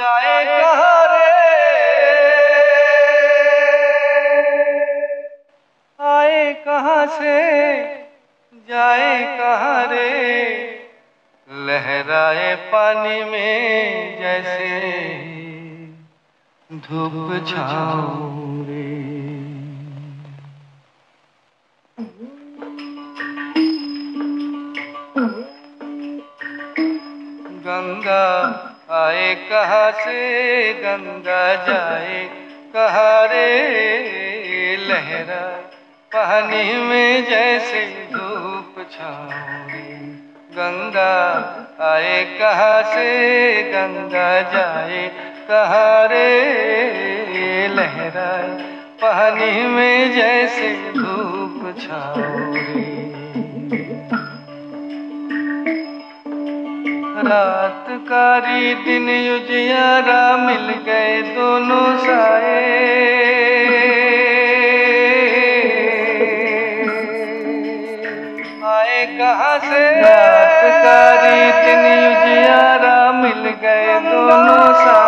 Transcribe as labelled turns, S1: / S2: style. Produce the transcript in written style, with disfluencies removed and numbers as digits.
S1: जाए कहाँ रे, आए कहाँ से जाए कहाँ रे, लहराए पानी में जैसे धूप छाँव रे। गंगा आए कहाँ से, गंगा जाए कहाँ रे, लहरा पानी में जैसे धूप छाँव रे। गंगा आए कहाँ से, गंगा जाए कहाँ रे, लहरा पानी में जैसे धूप छाँव रे। रात कारी दिन उजियारा मिल गए दोनों साए, आए कहाँ से, रात कारी दिन उजियारा मिल गए दोनों साए।